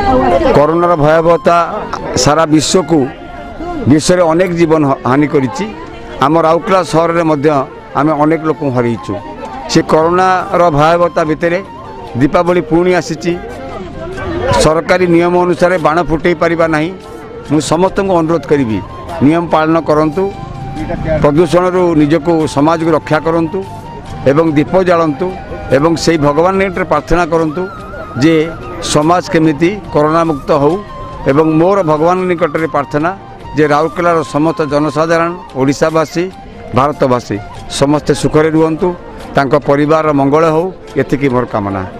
कोरोनार भयावहता सारा विश्व को विश्व अनेक जीवन हानि करिछि। आम राउरकेला सहर में आम अनेक लोक हरइछु। से कोरोनार भयावहता भितर दीपावली पुणी आसी सरकारी नियम अनुसार बाण फुटई पारिबा नहीं। मु समस्त को अनुरोध करी नियम पालन करंतु, प्रदूषण रु निजको समाज को रक्षा करंतु एवं दीप जालंतु एवं से भगवान निकट प्रार्थना करंतु जे समाज केमिति कोरोना मुक्त हो। एवं मोर भगवान निकट रे प्रार्थना जे राउरकेलार समस्त जनसाधारण ओडिशावासी भारतवासी समस्ते सुखरे रुहंतु, तांको परिवार मंगल हो, एतिकी मोर कामना।